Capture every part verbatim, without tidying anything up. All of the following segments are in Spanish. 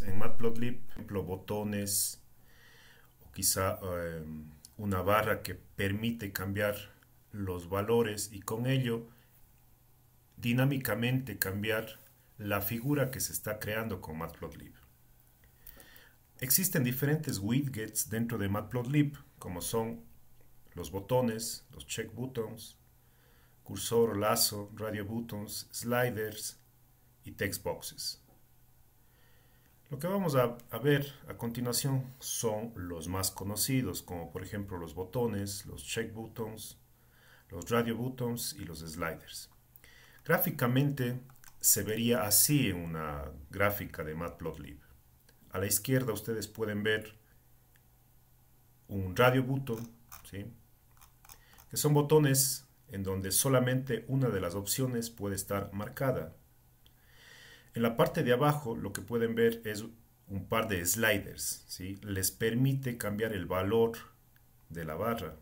en Matplotlib, por ejemplo, botones o quizá eh, una barra que permite cambiar los valores y con ello dinámicamente cambiar la figura que se está creando con Matplotlib. Existen diferentes widgets dentro de Matplotlib, como son los botones, los check buttons, cursor o lazo, radio buttons, sliders y text boxes. Lo que vamos a, a ver a continuación son los más conocidos, como por ejemplo los botones, los check buttons, los radio buttons y los sliders. Gráficamente se vería así en una gráfica de Matplotlib. A la izquierda ustedes pueden ver un radio button, ¿sí?, que son botones en donde solamente una de las opciones puede estar marcada. En la parte de abajo lo que pueden ver es un par de sliders, ¿sí? Les permite cambiar el valor de la barra.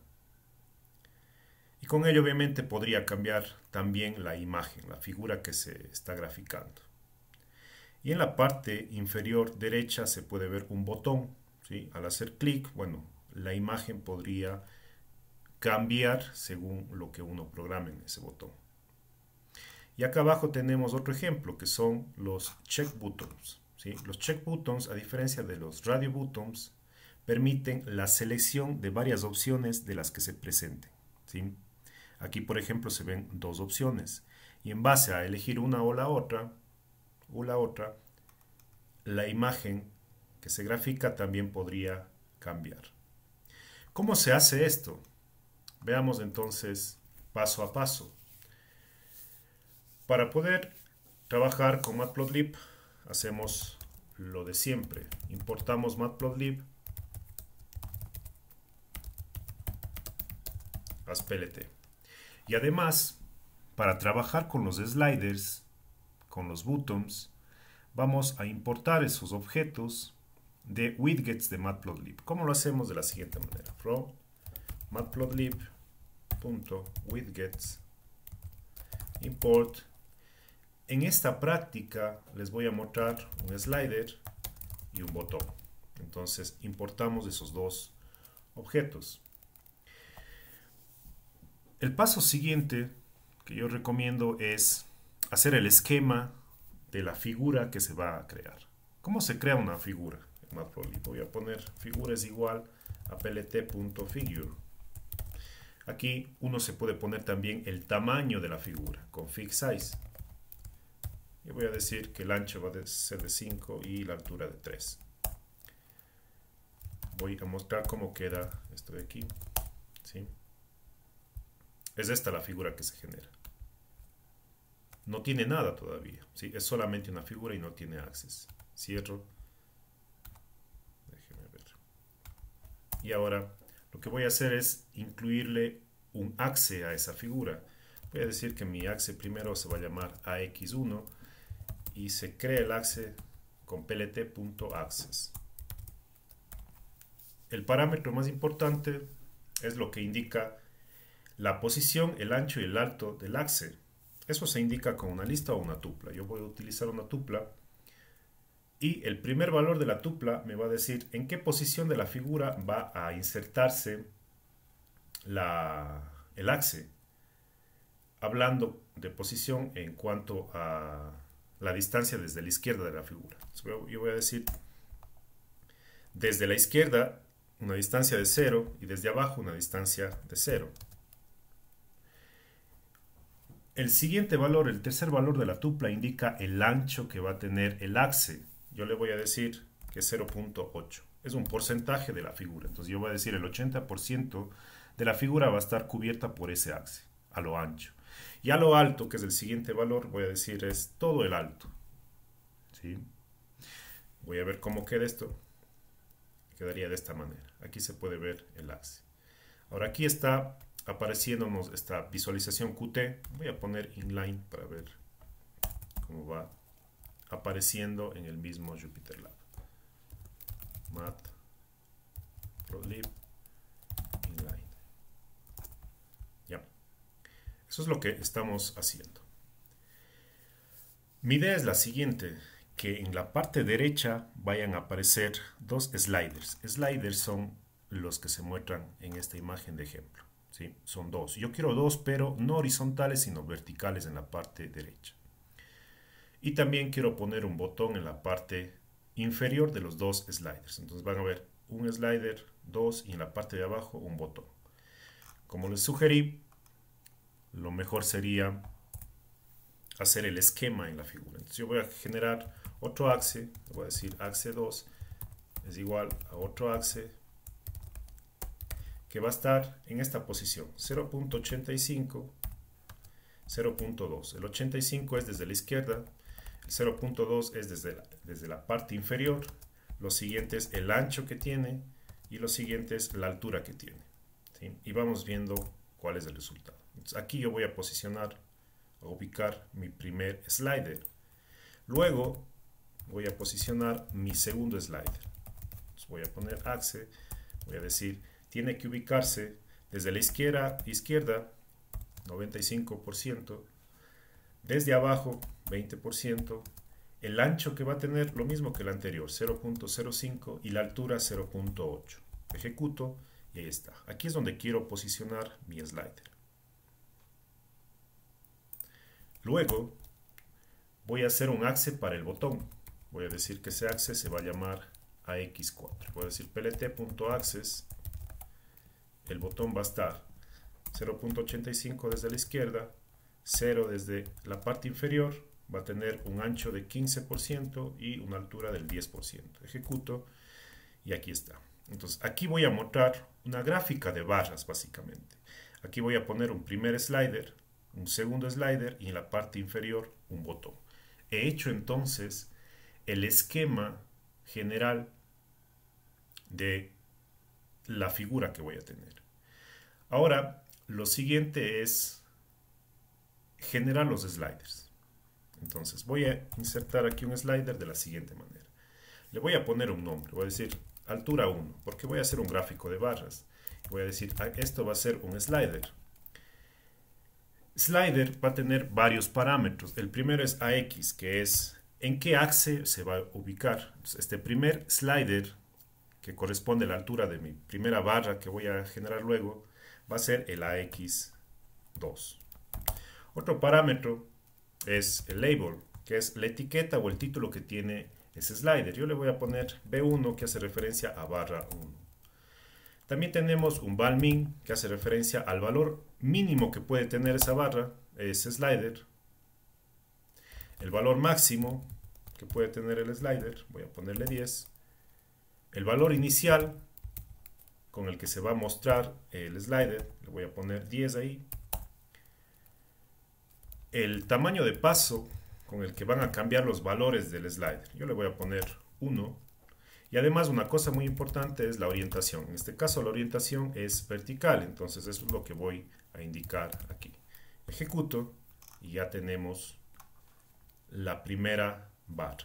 Y con ello obviamente podría cambiar también la imagen, la figura que se está graficando. Y en la parte inferior derecha se puede ver un botón, ¿sí? Al hacer clic, bueno, la imagen podría cambiar según lo que uno programe en ese botón. Y acá abajo tenemos otro ejemplo que son los check buttons, ¿sí? Los check buttons, a diferencia de los radio buttons, permiten la selección de varias opciones de las que se presenten, ¿sí? Aquí por ejemplo se ven dos opciones y en base a elegir una o la otra o la otra, la imagen que se grafica también podría cambiar. ¿Cómo se hace esto? Veamos entonces paso a paso. Para poder trabajar con Matplotlib hacemos lo de siempre. Importamos Matplotlib as P L T. Y además, para trabajar con los sliders, con los buttons, vamos a importar esos objetos de widgets de Matplotlib. ¿Cómo lo hacemos? De la siguiente manera. From matplotlib.widgets import. En esta práctica les voy a mostrar un slider y un botón. Entonces importamos esos dos objetos. El paso siguiente que yo recomiendo es hacer el esquema de la figura que se va a crear. ¿Cómo se crea una figura en Matplotlib? Voy a poner figura es igual a plt.figure. Aquí uno se puede poner también el tamaño de la figura con fig size. Y voy a decir que el ancho va a ser de cinco y la altura de tres. Voy a mostrar cómo queda esto de aquí, ¿sí? Es esta la figura que se genera. No tiene nada todavía, ¿sí? Es solamente una figura y no tiene access. Cierro. Déjeme ver. Y ahora lo que voy a hacer es incluirle un axe a esa figura. Voy a decir que mi axe primero se va a llamar A X uno y se crea el axe con plt.access. El parámetro más importante es lo que indica la posición, el ancho y el alto del axe. Eso se indica con una lista o una tupla. Yo voy a utilizar una tupla y el primer valor de la tupla me va a decir en qué posición de la figura va a insertarse la, el axe, hablando de posición en cuanto a la distancia desde la izquierda de la figura. Yo voy a decir desde la izquierda una distancia de cero y desde abajo una distancia de cero. El siguiente valor, el tercer valor de la tupla, indica el ancho que va a tener el axe. Yo le voy a decir que es cero punto ocho. Es un porcentaje de la figura. Entonces yo voy a decir el ochenta por ciento de la figura va a estar cubierta por ese axe, a lo ancho. Y a lo alto, que es el siguiente valor, voy a decir es todo el alto. ¿Sí? Voy a ver cómo queda esto. Quedaría de esta manera. Aquí se puede ver el axe. Ahora aquí está apareciéndonos esta visualización Qt. Voy a poner inline para ver cómo va apareciendo en el mismo JupyterLab. Matplotlib inline. Ya. Eso es lo que estamos haciendo. Mi idea es la siguiente. que en la parte derecha vayan a aparecer dos sliders. Sliders son los que se muestran en esta imagen de ejemplo, ¿sí? Son dos. Yo quiero dos, pero no horizontales, sino verticales en la parte derecha. Y también quiero poner un botón en la parte inferior de los dos sliders. Entonces van a ver un slider, dos, y en la parte de abajo un botón. Como les sugerí, lo mejor sería hacer el esquema en la figura. Entonces yo voy a generar otro axe, voy a decir axe dos es igual a otro axe que va a estar en esta posición, cero punto ochenta y cinco, cero punto dos. El ochenta y cinco es desde la izquierda, el cero punto dos es desde la, desde la parte inferior, lo siguiente es el ancho que tiene y lo siguiente es la altura que tiene, ¿sí? Y vamos viendo cuál es el resultado. Entonces, aquí yo voy a posicionar, a ubicar mi primer slider. Luego voy a posicionar mi segundo slider. Entonces, voy a poner axe, voy a decir, tiene que ubicarse desde la izquierda, izquierda noventa y cinco por ciento, desde abajo veinte por ciento, el ancho que va a tener lo mismo que el anterior, cero punto cero cinco, y la altura cero punto ocho. Ejecuto y ahí está. Aquí es donde quiero posicionar mi slider. Luego voy a hacer un axe para el botón. Voy a decir que ese axe se va a llamar A X cuatro. Voy a decir plt.axes. El botón va a estar cero punto ochenta y cinco desde la izquierda, cero desde la parte inferior, va a tener un ancho de quince por ciento y una altura del diez por ciento. Ejecuto y aquí está. Entonces aquí voy a mostrar una gráfica de barras básicamente. Aquí voy a poner un primer slider, un segundo slider y en la parte inferior un botón. He hecho entonces el esquema general de la figura que voy a tener. Ahora lo siguiente es generar los sliders. Entonces voy a insertar aquí un slider de la siguiente manera. Le voy a poner un nombre, voy a decir altura uno, porque voy a hacer un gráfico de barras. Voy a decir, esto va a ser un slider. Slider va a tener varios parámetros. El primero es A X, que es en qué axe se va a ubicar. Entonces, este primer slider, que corresponde a la altura de mi primera barra que voy a generar luego, va a ser el A X dos. Otro parámetro es el label, que es la etiqueta o el título que tiene ese slider. Yo le voy a poner B uno, que hace referencia a barra uno. También tenemos un valmin, que hace referencia al valor mínimo que puede tener esa barra, ese slider. El valor máximo que puede tener el slider, voy a ponerle diez. El valor inicial con el que se va a mostrar el slider, le voy a poner diez ahí. El tamaño de paso con el que van a cambiar los valores del slider, yo le voy a poner uno. Y además una cosa muy importante es la orientación. En este caso la orientación es vertical, entonces eso es lo que voy a indicar aquí. Ejecuto y ya tenemos la primera barra.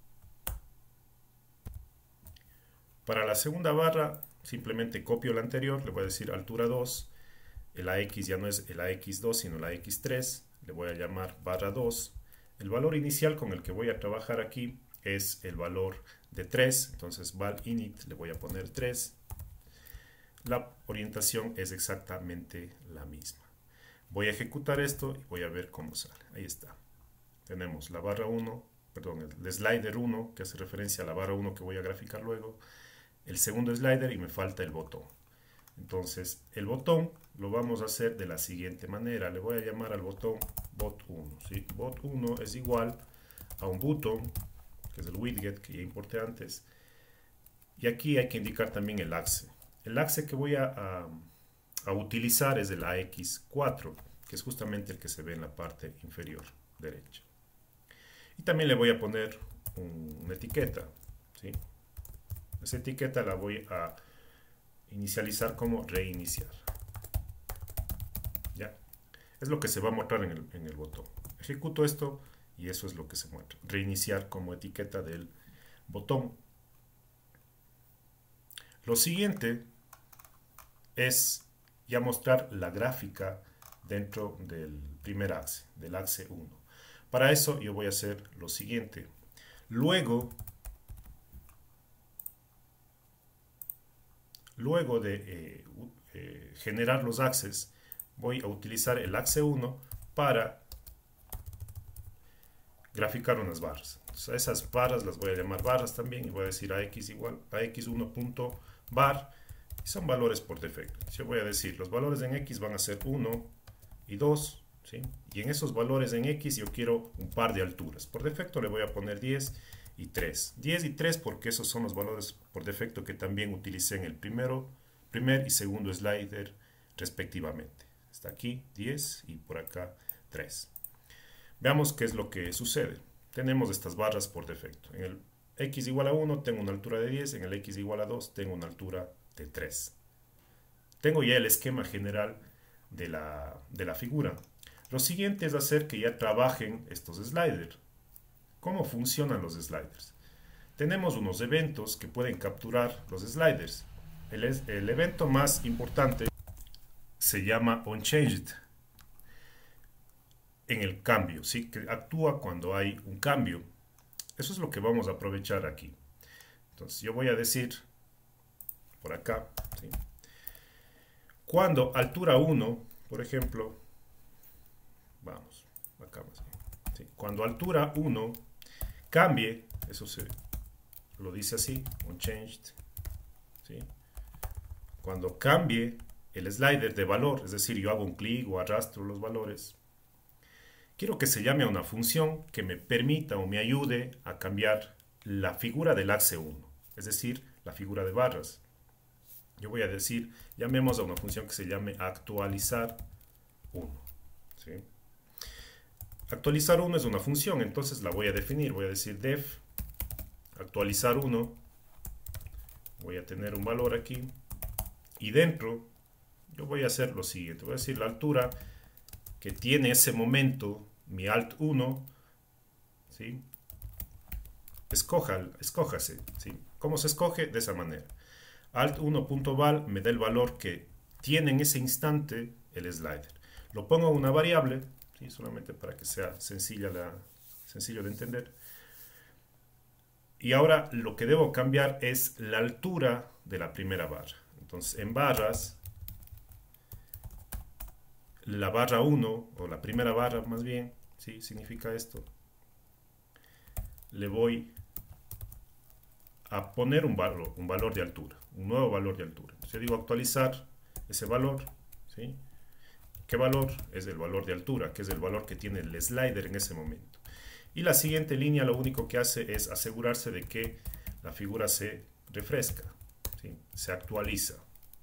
Para la segunda barra simplemente copio la anterior, le voy a decir altura dos. El A X ya no es el A X dos sino el A X tres. Le voy a llamar barra dos. El valor inicial con el que voy a trabajar aquí es el valor de tres, entonces val init le voy a poner tres. La orientación es exactamente la misma. Voy a ejecutar esto y voy a ver cómo sale. Ahí está. Tenemos la barra uno, perdón, el slider uno, que hace referencia a la barra uno que voy a graficar luego, el segundo slider y me falta el botón. Entonces el botón lo vamos a hacer de la siguiente manera. Le voy a llamar al botón bot uno, ¿sí? Bot uno es igual a un button, que es el widget que ya importé antes, y aquí hay que indicar también el axe. El axe que voy a, a, a utilizar es el A X cuatro, que es justamente el que se ve en la parte inferior derecha. Y también le voy a poner un, una etiqueta, ¿sí? Esa etiqueta la voy a inicializar como reiniciar. Ya, es lo que se va a mostrar en el, en el botón. Ejecuto esto y eso es lo que se muestra. Reiniciar como etiqueta del botón. Lo siguiente es ya mostrar la gráfica dentro del primer axe, del axe uno. Para eso yo voy a hacer lo siguiente. Luego, luego de eh, eh, generar los axes, voy a utilizar el axe uno para graficar unas barras. Entonces, a esas barras las voy a llamar barras también y voy a decir a x igual a x uno punto bar, y son valores por defecto. Yo voy a decir los valores en x van a ser uno y dos, ¿sí? Y en esos valores en x yo quiero un par de alturas. Por defecto le voy a poner diez y tres. diez y tres porque esos son los valores por defecto que también utilicé en el primero, primer y segundo slider respectivamente. Está aquí diez y por acá tres. Veamos qué es lo que sucede. Tenemos estas barras por defecto. En el x igual a uno tengo una altura de diez, en el x igual a dos tengo una altura de tres. Tengo ya el esquema general de la, de la figura. Lo siguiente es hacer que ya trabajen estos sliders. ¿Cómo funcionan los sliders? Tenemos unos eventos que pueden capturar los sliders. El, el evento más importante se llama onChanged, en el cambio, ¿sí? Que actúa cuando hay un cambio. Eso es lo que vamos a aprovechar aquí. Entonces yo voy a decir por acá, ¿sí? Cuando altura uno, por ejemplo, vamos, acá más bien, ¿sí? Cuando altura uno cambie, eso se lo dice así, onChanged, ¿sí? Cuando cambie el slider de valor, es decir, yo hago un clic o arrastro los valores, quiero que se llame a una función que me permita o me ayude a cambiar la figura del axe uno, es decir, la figura de barras. Yo voy a decir, llamemos a una función que se llame actualizar uno, ¿sí? Actualizar uno es una función, entonces la voy a definir. Voy a decir def actualizar uno. Voy a tener un valor aquí. Y dentro yo voy a hacer lo siguiente. Voy a decir la altura que tiene ese momento mi alt uno, ¿sí? Escoja, escójase, ¿sí? ¿Cómo se escoge? De esa manera. alt uno.val me da el valor que tiene en ese instante el slider. Lo pongo a una variable, ¿sí? Solamente para que sea sencilla la, sencillo de entender. Y ahora lo que debo cambiar es la altura de la primera barra. Entonces en barras, la barra uno, o la primera barra más bien, ¿sí? Significa esto. Le voy a poner un valor, un valor de altura, un nuevo valor de altura. Yo digo actualizar ese valor, ¿sí? ¿Qué valor? Es el valor de altura, que es el valor que tiene el slider en ese momento. Y la siguiente línea lo único que hace es asegurarse de que la figura se refresca, ¿sí? Se actualiza.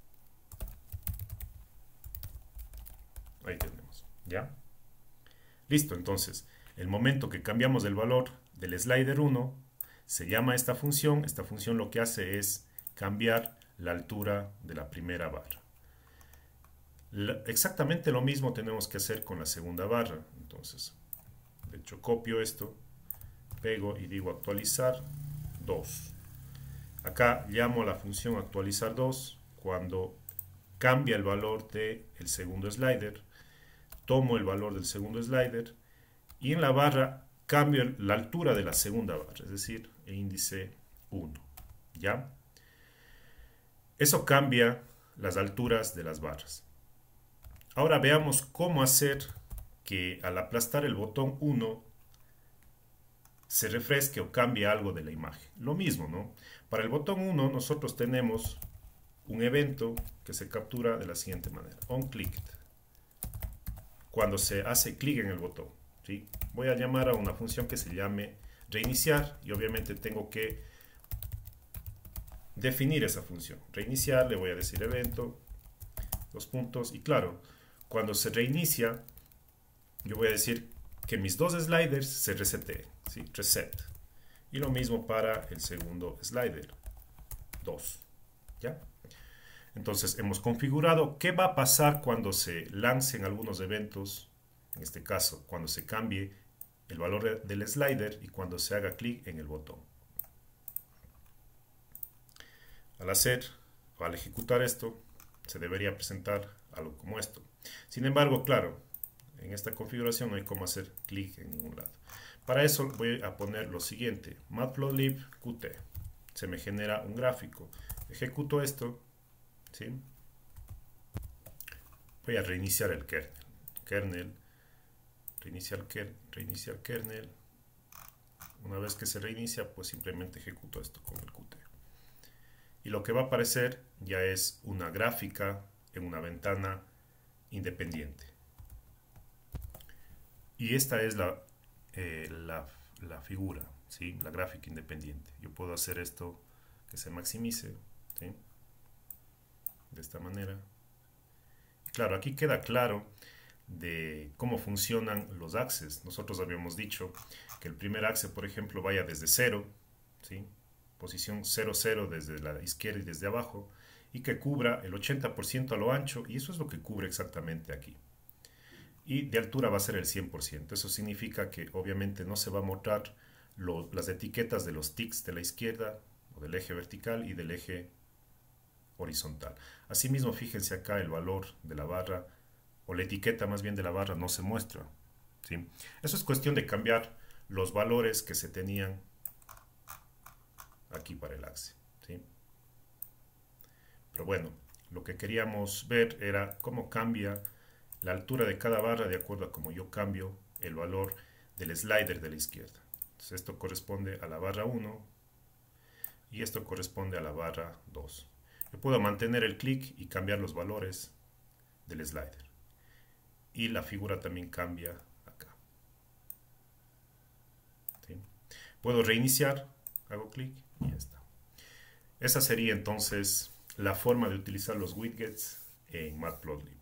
Ahí tenemos, ¿ya? Listo, entonces, el momento que cambiamos el valor del slider uno, se llama esta función. Esta función lo que hace es cambiar la altura de la primera barra. La, exactamente lo mismo tenemos que hacer con la segunda barra. Entonces, de hecho, copio esto, pego y digo actualizar dos. Acá llamo a la función actualizar dos cuando cambia el valor del segundo slider. Tomo el valor del segundo slider y en la barra cambio la altura de la segunda barra, es decir, el índice uno. ¿Ya? Eso cambia las alturas de las barras. Ahora veamos cómo hacer que al aplastar el botón uno se refresque o cambie algo de la imagen. Lo mismo, ¿no? Para el botón uno nosotros tenemos un evento que se captura de la siguiente manera. OnClicked. Cuando se hace clic en el botón, ¿sí? Voy a llamar a una función que se llame reiniciar y obviamente tengo que definir esa función. Reiniciar, le voy a decir evento, dos puntos, y claro, cuando se reinicia, yo voy a decir que mis dos sliders se reseteen, ¿sí? Reset. Y lo mismo para el segundo slider, dos, ¿ya? Entonces hemos configurado qué va a pasar cuando se lancen algunos eventos, en este caso cuando se cambie el valor del slider y cuando se haga clic en el botón. Al hacer o al ejecutar esto se debería presentar algo como esto. Sin embargo, claro, en esta configuración no hay cómo hacer clic en ningún lado. Para eso voy a poner lo siguiente, matplotlib qt. Se me genera un gráfico. Ejecuto esto, ¿sí? Voy a reiniciar el kernel. Kernel, reiniciar, ker, reiniciar kernel. Una vez que se reinicia, pues simplemente ejecuto esto con el qt. Y lo que va a aparecer ya es una gráfica en una ventana independiente. Y esta es la, eh, la, la figura, ¿sí? La gráfica independiente. Yo puedo hacer esto que se maximice, ¿sí? De esta manera. Y claro, aquí queda claro de cómo funcionan los axes. Nosotros habíamos dicho que el primer axe, por ejemplo, vaya desde cero, ¿sí? Posición cero cero desde la izquierda y desde abajo, y que cubra el ochenta por ciento a lo ancho, y eso es lo que cubre exactamente aquí. Y de altura va a ser el cien por ciento. Eso significa que obviamente no se va a mostrar lo, las etiquetas de los ticks de la izquierda, o del eje vertical y del eje horizontal. Asimismo, fíjense acá el valor de la barra, o la etiqueta más bien de la barra, no se muestra, ¿sí? Eso es cuestión de cambiar los valores que se tenían aquí para el axe, ¿sí? Pero bueno, lo que queríamos ver era cómo cambia la altura de cada barra de acuerdo a cómo yo cambio el valor del slider de la izquierda. Entonces esto corresponde a la barra uno y esto corresponde a la barra dos. Yo puedo mantener el clic y cambiar los valores del slider. Y la figura también cambia acá, ¿sí? Puedo reiniciar, hago clic y ya está. Esa sería entonces la forma de utilizar los widgets en Matplotlib.